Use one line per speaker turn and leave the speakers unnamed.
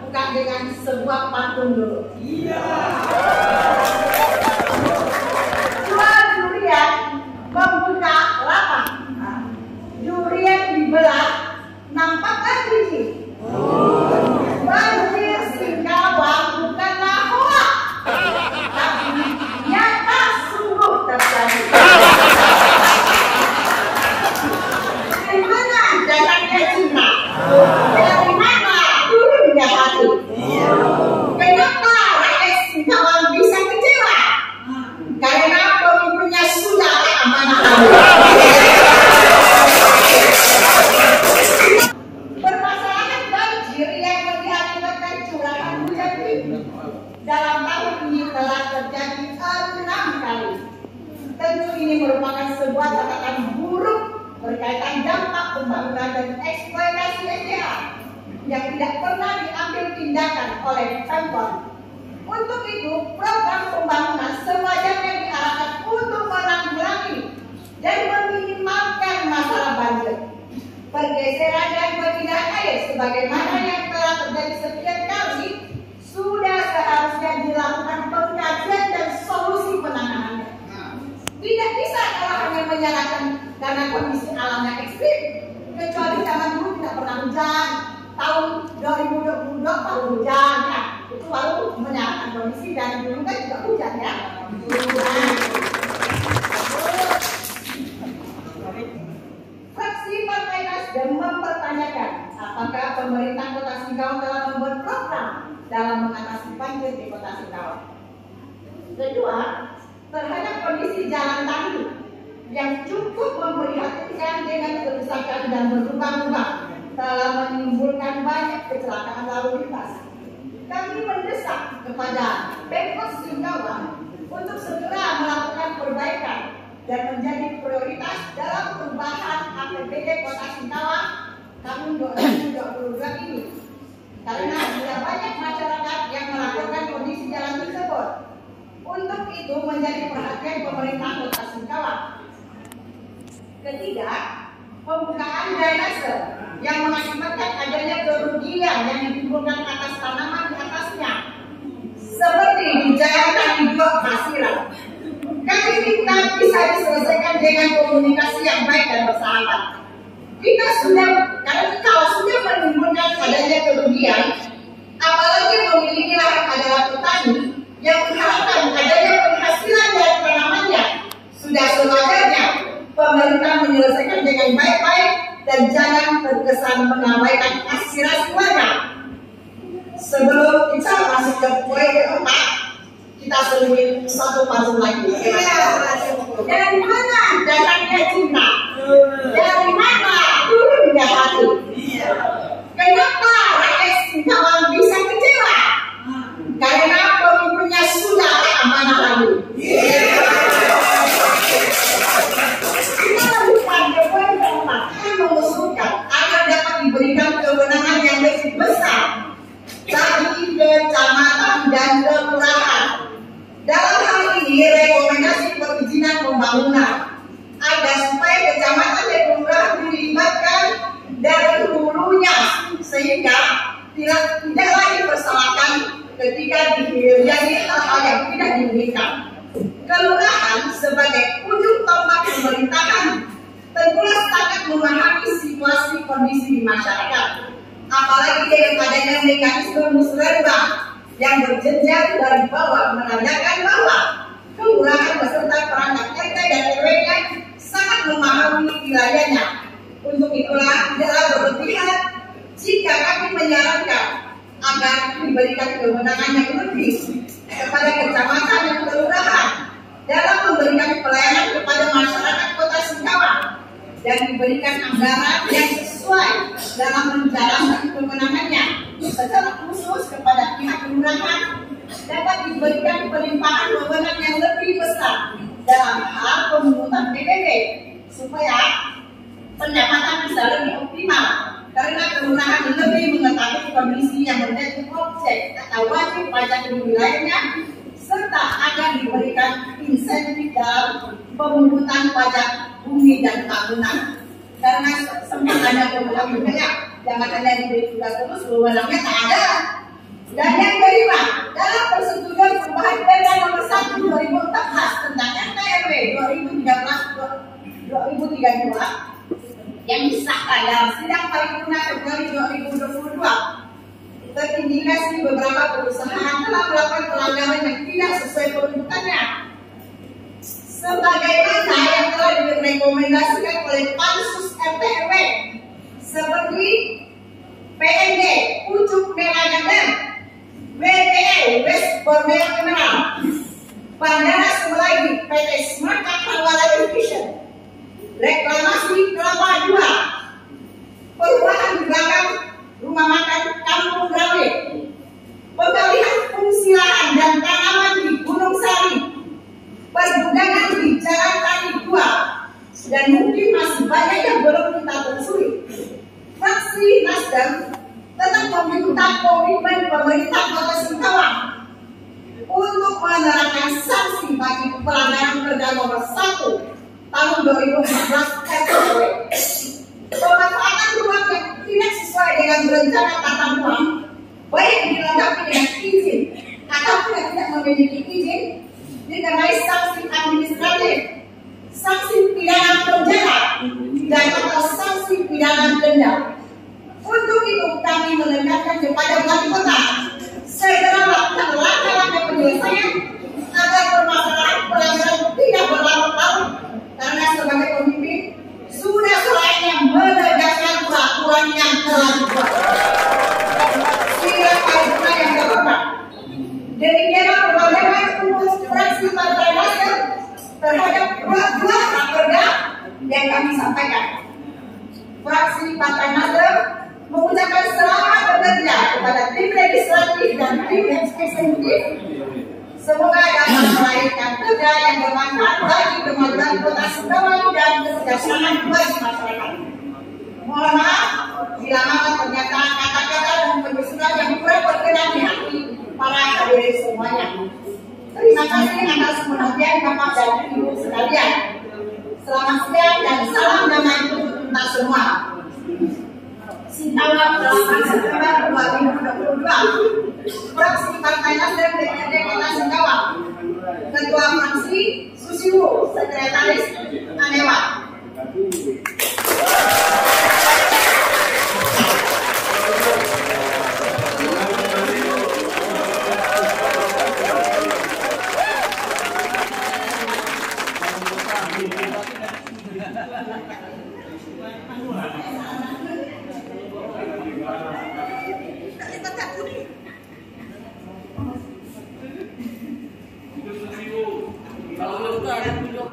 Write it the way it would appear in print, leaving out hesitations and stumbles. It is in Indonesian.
buka dengan sebuah pantun dulu.
Iya.
Dua durian membuka lapak. Durian dibelah, nampaklah biji. Banjir Singkawang bukanlah hoak, tapi nyata sungguh terjadi. Dari mana datangnya cinta? Dari mana turunnya hati? Kenapa rakyat Singkawang bisa kecewa? Karena pemimpinnya sudah amanah. Permasalahan banjir yang mengakibatkan curahan hujan tinggi dalam tahun ini telah terjadi 6 kali. Tentu ini merupakan sebuah catatan buruk berkaitan dampak pembangunan dan eksploitasi SDA yang tidak pernah diambil tindakan oleh Pemkot. Untuk itu, program pembangunan sewajarnya diarahkan untuk menanggulangi dan meminimalkan masalah banjir. Pergeseran dan perpindahan air sebagaimana yang telah terjadi sekian kali sudah seharusnya dilakukan pengkajian dan solusi penanganannya. Tidak bisa kalau hanya menyalahkan karena kondisi alamnya ekstrim, kecuali zaman dulu tidak pernah hujan. Tahun 2022 tahun hujan ya, itu baru menyalahkan kondisi dan dulu kan juga hujan ya. Fraksi Partai Nasdem mempertanyakan apakah pemerintah Kota Singkawang telah membuat program dalam mengatasi banjir di Kota Singkawang. Kedua, terhadap kondisi jalan tadi yang cukup memprihatinkan dengan kerusakan dan berlubang-lubang telah menimbulkan banyak kecelakaan lalu lintas. Kami mendesak kepada Pemkot Singkawang untuk segera melakukan perbaikan dan menjadi prioritas dalam perubahan APBD Kota Singkawang tahun 2022 ini. Karena sudah banyak masyarakat yang melaporkan kondisi jalan tersebut. Untuk itu menjadi perhatian pemerintah Kota Singkawang. Ketiga, pembukaan drainase yang mengakibatkan adanya kerugian yang ditimbulkan atas tanaman di atasnya, seperti di Jalan Kaki 2 Pasiran. Kami minta bisa diselesaikan dengan komunikasi yang baik dan bersahabat. Kita sudah, karena kalau sudah menimbulkan adanya kerugian, apalagi memiliki lahan adalah petani yang mengharapkan adanya penghasilan dari tanamannya, sudah sewajarnya pemerintah menyelesaikan dengan baik-baik dan jangan terkesan mengabaikan aspirasi warga. Sebelum kita masuk ke poin keempat, kita selipin satu pantun lagi. Dari mana datangnya cinta? Dari mana turunnya hati? Kenapa rakyat Singkawang bisa kecewa? Karena pemimpinnya sudah amanah lagi. Kita lanjutkan ke poin keempat. Kami mengusulkan agar dapat diberikan kewenangan yang lebih besar bagi kecamatan dan kelurahan. Dalam hal ini rekomendasi perizinan pembangunan agar supaya kecamatan dan kelurahan dilibatkan dari hulunya sehingga tidak lagi persalahkan ketika terjadi hal-hal yang tidak diinginkan. Kelurahan sebagai ujung tombak pemerintahan tentulah sangat memahami situasi kondisi di masyarakat, apalagi dengan adanya mekanisme musrembang yang berjenjang dari bawah menandakan bahwa kelurahan beserta perangkat RT dan RW-nya sangat memahami wilayahnya. Untuk itulah tidaklah berlebihan jika kami menyarankan agar diberikan kewenangan yang lebih kepada kecamatan dan kelurahan dalam memberikan pelayanan kepada masyarakat Kota Singkawang dan diberikan anggaran yang sesuai dalam menjalankan kewenangannya. Secara khusus kepada pihak kelurahan dapat diberikan pelimpahan wewenang yang lebih besar dalam hal pemungutan PBB supaya pendapatan bisa lebih optimal karena kelurahan lebih mengetahui kondisi yang menjadi objek atau wajib pajak di wilayahnya serta akan diberikan insentif dalam pemungutan pajak bumi dan bangunan. Karena sempat ada wewenang juga ya, jangan ada yang diberi tugas terus wewenangnya tak ada. Dan yang kelima, dalam persetujuan perubahan Perda Nomor 1 2014 tentang NKRW 2032 yang disahkan dalam sidang paripurna Februari 2022, terindikasi beberapa perusahaan telah melakukan pelanggaran yang tidak sesuai peruntukannya, sebagaimana yang telah direkomendasikan oleh Pansus RT/RW, seperti PNG Pucuk Merah Gandang, WPL West Borneo Emerald, Bandara Semulagi PT Smart Hawala Division, reklamasi Kelapa II, perubahan di belakang rumah makan Kampung Rawe, pengalihan fungsi lahan dan tanaman di Gunung Sari, pergudangan di Jalan Tani 2, dan mungkin masih banyak yang belum kita telusuri. Fraksi Nasdem tetap meminta komitmen pemerintah Kota Singkawang untuk menerapkan sanksi bagi pelanggaran Perda Nomor 1 tahun 2014 RT/RW. Pemanfaatan ruang yang tidak sesuai dengan rencana tata ruang, baik dilengkapi dengan izin ataupun yang tidak memiliki izin, dikenai sanksi administratif, sanksi pidana penjara, dan atau sanksi pidana denda. Untuk itu kami menekankan kepada wali kota segera melakukan langkah-langkah penyelesaian agar permasalahan pelanggaran tidak berlarut-larut, karena sebagai pemimpin sudah selayaknya menegakkan peraturan yang telah dibuat. Sidang paripurna yang terhormat, demikianlah penolakan untuk fraksi Partai Nasdem terhadap dua raperda yang kami sampaikan. Fraksi Partai Nasdem mengucapkan selamat bekerja kepada tim legislatif dan tim eksekutif. Semoga dapat melahirkan kerja yang bermanfaat bagi kemajuan Kota Singkawang dan kesejahteraan bagi masyarakat. Mohon maaf bila mana ternyata kata-kata dan penyusunan yang kurang berkenan di hati para hadirin semuanya. Terima kasih atas perhatian Bapak dan Ibu sekalian. Selamat siang dan salam damai untuk kita semua. Singkawang 8 September 2022. Fraksi Partai Nasdem DPRD Kota Singkawang. Ketua Fraksi Susiwo, Sekretaris Anewa.
Kalau